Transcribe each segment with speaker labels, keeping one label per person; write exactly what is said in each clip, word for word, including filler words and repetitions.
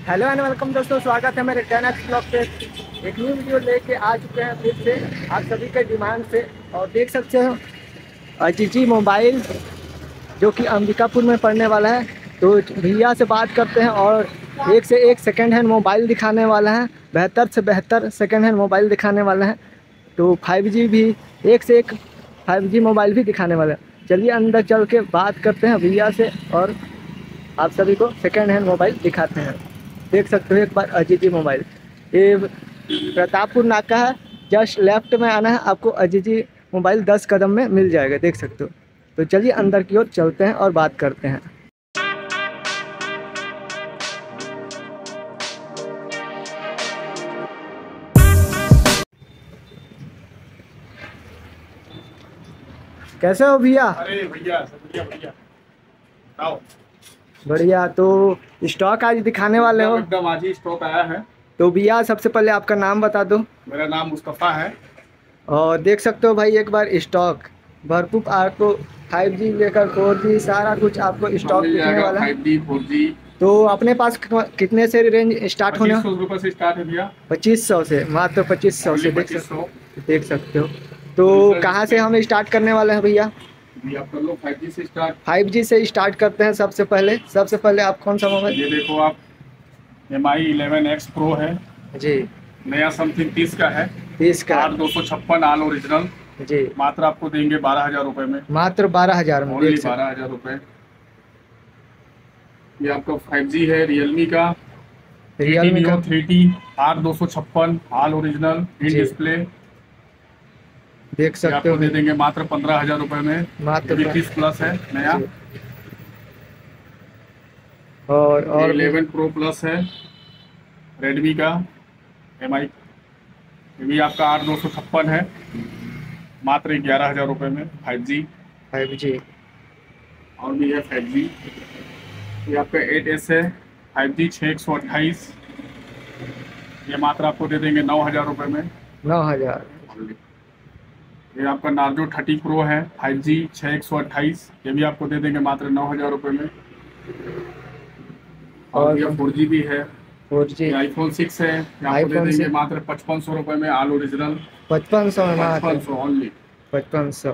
Speaker 1: Hello and welcome दोस्तों, स्वागत है मेरे टेन एक्स ब्लॉग पे। एक न्यू वीडियो लेके आ चुके हैं फिर से आप सभी के डिमांड से। और देख सकते हो अजीजी मोबाइल जो कि अंबिकापुर में पड़ने वाला है। तो भैया से बात करते हैं और एक से एक सेकेंड हैंड मोबाइल दिखाने वाला है, बेहतर से बेहतर सेकेंड हैंड मोबाइल दिखाने वाला है। तो फाइव जी भी एक से एक फाइव जी मोबाइल भी दिखाने वाला है। चलिए अंदर चल के बात करते हैं भैया से और आप सभी को सेकेंड हैंड मोबाइल दिखाते हैं। देख सकते हो एक बार अजीजी मोबाइल, ये प्रतापपुर नाका है, जस्ट लेफ्ट में आना है आपको। अजीजी मोबाइल दस कदम में मिल जाएगा, देख सकते हो। तो चलिए अंदर की ओर चलते हैं और बात करते हैं। कैसे हो भैया?
Speaker 2: अरे भैया सब बढ़िया बढ़िया। आओ।
Speaker 1: बढ़िया। तो स्टॉक आज दिखाने वाले हो?
Speaker 2: एकदम आज ही स्टॉक आया है।
Speaker 1: तो भैया सबसे पहले आपका नाम बता दो।
Speaker 2: मेरा नाम मुस्तफ़ा है।
Speaker 1: और देख सकते हो भाई एक बार स्टॉक भरपूर आपको, फाइव जी लेकर फोर जी सारा कुछ आपको स्टॉक दिखने वाला है।
Speaker 2: Five G four G.
Speaker 1: तो अपने पास कितने से रेंज स्टार्ट होने?
Speaker 2: पच्चीस सौ रुपये से स्टार्ट है भैया।
Speaker 1: पच्चीस सौ से, मात्र पच्चीस सौ से देख
Speaker 2: पच्चीस सौ
Speaker 1: देख सकते हो। तो कहाँ से हम स्टार्ट करने वाले हैं भैया?
Speaker 2: आप कर लो फाइव जी से स्टार्ट।
Speaker 1: फाइव जी से स्टार्ट करते हैं। सबसे पहले सबसे पहले आप कौन सा मोबाइल?
Speaker 2: ये देखो आप, M I eleven X Pro है
Speaker 1: जी,
Speaker 2: नया, समथिंग तीस का है।
Speaker 1: तीस का
Speaker 2: आठ दो सौ छप्पन आल ओरिजिनल
Speaker 1: जी,
Speaker 2: मात्र आपको देंगे बारह हजार रुपये में।
Speaker 1: मात्र बारह हजार में,
Speaker 2: ओनली
Speaker 1: देख
Speaker 2: बारह हजार रुपये। ये आपका फाइव जी है रियलमी का,
Speaker 1: रियलमी का
Speaker 2: थ्री टी आठ दो सौ छप्पन आल ओरिजिनल इन
Speaker 1: जी।
Speaker 2: डिस्प्ले।
Speaker 1: देख सकते हो
Speaker 2: आपको दे देंगे मात्र पंद्रह हजार रुपए में।
Speaker 1: मात्र
Speaker 2: तीस प्लस है नया।
Speaker 1: जी। और और
Speaker 2: इलेवन प्रो प्लस है रेडमी का एम आई, ये भी आपका आठ दो सौ छप्पन है, मात्र ग्यारह हजार रुपये में फाइव जी।
Speaker 1: फाइव जी
Speaker 2: और भी है फाइव जी, ये आपका एट एस है फाइव जी छः एक सौ अट्ठाईस, ये मात्र आपको दे देंगे नौ हजार रुपये में।
Speaker 1: नौ हजार
Speaker 2: ये आपका नार्जो थर्टी प्रो है फाइव जी छः एक सौ अट्ठाईस, ये भी आपको दे देंगे मात्र नौ हजार रुपये में। और ये फोर जी भी है,
Speaker 1: फोर जी
Speaker 2: आईफोन सिक्स है, ये आपको दे देंगे मात्र पचपन सौ रुपये में आल ओरिजिनल।
Speaker 1: पचपन सौ में
Speaker 2: पचपन सौ ओनली,
Speaker 1: पचपन सौ।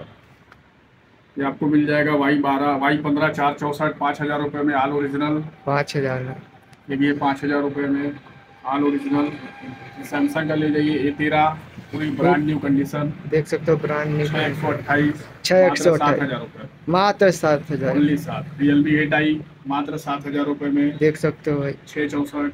Speaker 2: ये आपको मिल जाएगा वाई बारह वाई पंद्रह चार चौसठ पाँच हजार रुपये में आल ओरिजिनल।
Speaker 1: पाँच हजार में
Speaker 2: ये भी है पाँच हजार रुपये में आल ओरिजिनल। सैमसंग का ले जाइए ए तेरह, पूरी ब्रांड न्यू कंडीशन,
Speaker 1: देख सकते हो, ब्रांड न्यू
Speaker 2: छः एक सौ अट्ठाईस,
Speaker 1: छः एक सौ
Speaker 2: सात
Speaker 1: अट्ठाईस
Speaker 2: हजार रुपये,
Speaker 1: मात्र सात हजार
Speaker 2: ओनली सात। रियलमी एट आई मात्र सात हजार रुपये में,
Speaker 1: देख सकते हो भाई।
Speaker 2: छः चौंसठ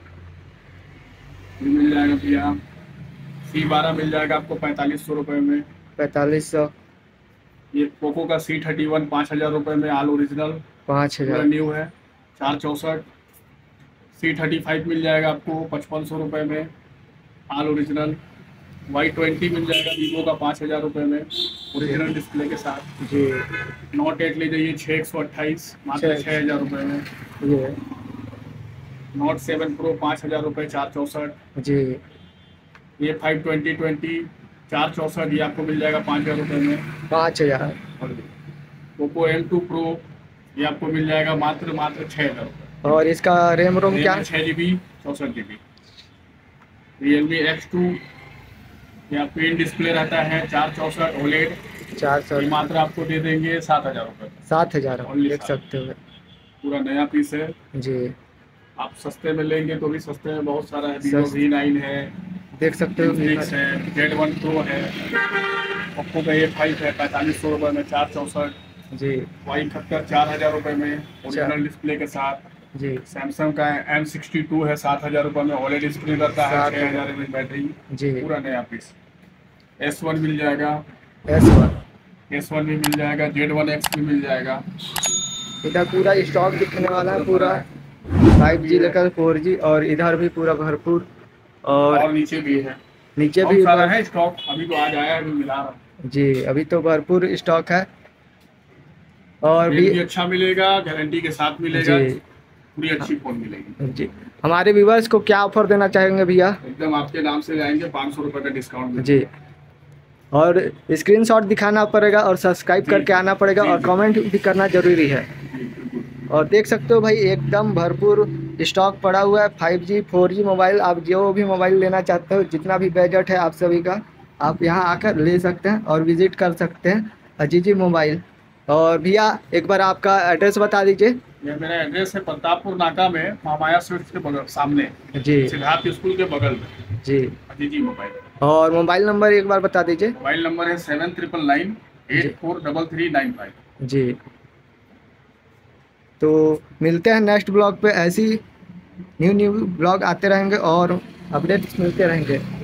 Speaker 2: मिल जाएगा भैया। सी बारह मिल जाएगा आपको पैंतालीस सौ रुपये में,
Speaker 1: पैंतालीस सौ।
Speaker 2: ये पोको का सी थर्टी वन पाँच हजार रुपये में आल ओरिजिनल,
Speaker 1: पाँच
Speaker 2: पूरा
Speaker 1: हजार
Speaker 2: न्यू है, चार चौंसठ। सी थर्टी फाइव मिल जाएगा आपको पचपन सौ रुपये में आल ओरिजिनल। वाई ट्वेंटी मिल जाएगा वीवो का पाँच हज़ार रुपये में ओरिजिनल डिस्प्ले के साथ
Speaker 1: जी।
Speaker 2: नोट एट ले जाइए छः एक सौ अट्ठाईस, मात्र छः हज़ार रुपये में।
Speaker 1: ये
Speaker 2: नोट सेवन प्रो पाँच हज़ार रुपये चार चौंसठ।
Speaker 1: जी,
Speaker 2: ये फाइव ट्वेंटी ट्वेंटी चार चौंसठ, ये आपको मिल जाएगा पाँच हज़ार रुपये में।
Speaker 1: पाँच हजार
Speaker 2: पोको एम टू प्रो ये आपको मिल जाएगा मात्र मात्र छः हज़ार रुपये।
Speaker 1: और इसका रैम रोम क्या?
Speaker 2: छः जी बी चौंसठ G B. Realme X two, ये आपको इन डिस्प्ले रहता है चार चौंसठ ओलेड,
Speaker 1: चार सौ
Speaker 2: ये मात्र आपको दे देंगे सात हज़ार रुपये।
Speaker 1: सात हजार
Speaker 2: Only
Speaker 1: देख
Speaker 2: सात।
Speaker 1: सकते हो
Speaker 2: पूरा नया पीस है।
Speaker 1: जी।
Speaker 2: आप सस्ते में लेंगे तो भी सस्ते में बहुत सारा है, वीवो
Speaker 1: सस्ते।
Speaker 2: वी नाइन है,
Speaker 1: देख सकते हो
Speaker 2: इन्फिनिक्स है, जेड वन प्रो है, ओप्पो का ए फाइव है पैंतालीस सौ रुपये में चार चौंसठ।
Speaker 1: जी
Speaker 2: वाई इकहत्तर चार हज़ार रुपये में ओरिजिनल डिस्प्ले के साथ।
Speaker 1: जी।
Speaker 2: सैमसंग का एम सिक्सटी टू है सात हज़ार रुपये में, ओलेड स्क्रीन रहता है,
Speaker 1: सात
Speaker 2: छः हज़ार एम एच बैटरी,
Speaker 1: जी।
Speaker 2: पूरा नया पीस। एस वन मिल जाएगा,
Speaker 1: एस वन
Speaker 2: एस वन भी मिल जाएगा, जेड वन एक्स भी मिल जाएगा।
Speaker 1: इधर पूरा स्टॉक दिखने वाला है, पूरा फाइव जी लेकर फोर जी, और इधर भी पूरा भरपूर। और,
Speaker 2: और नीचे भी है,
Speaker 1: नीचे
Speaker 2: बहुत
Speaker 1: भी
Speaker 2: सारा है स्टॉक, अभी तो आज आया है, अभी मिला रहा हूँ।
Speaker 1: जी। अभी तो भरपूर स्टॉक है और
Speaker 2: भी,
Speaker 1: भी
Speaker 2: भी अच्छा मिलेगा, गारंटी के साथ मिलेगा,
Speaker 1: जी
Speaker 2: पूरी अच्छी फोन मिलेगी
Speaker 1: जी। हमारे व्यूवर्स को क्या ऑफर देना चाहेंगे भैया?
Speaker 2: एकदम आपके नाम से जाएंगे पाँच सौ रुपये का डिस्काउंट
Speaker 1: जी। और स्क्रीनशॉट दिखाना पड़ेगा और सब्सक्राइब
Speaker 2: जी,
Speaker 1: करके आना पड़ेगा
Speaker 2: जी,
Speaker 1: और
Speaker 2: जी।
Speaker 1: कमेंट भी करना जरूरी है।
Speaker 2: जी, बिल्कुल।
Speaker 1: और देख सकते हो भाई एकदम भरपूर स्टॉक पड़ा हुआ है five G four G mobile. आप जो भी मोबाइल लेना चाहते हो, जितना भी बजट है आप सभी का, आप यहाँ आकर ले सकते हैं और विज़िट कर सकते हैं अजीजी मोबाइल। और भैया एक बार आपका एड्रेस बता दीजिए।
Speaker 2: ये मेरा एड्रेस है प्रतापपुर नाका में, महामाया स्वीट्स के बगल सामने,
Speaker 1: जी
Speaker 2: सिद्धार्थ स्कूल के बगल में
Speaker 1: जी।
Speaker 2: अजीजी मोबाइल।
Speaker 1: और मोबाइल नंबर एक बार बता दीजिए।
Speaker 2: मोबाइल नंबर है seven triple nine eight four double three nine five.
Speaker 1: जी, तो मिलते हैं नेक्स्ट ब्लॉग पे। ऐसी न्यू न्यू ब्लॉग आते रहेंगे और अपडेट्स मिलते रहेंगे।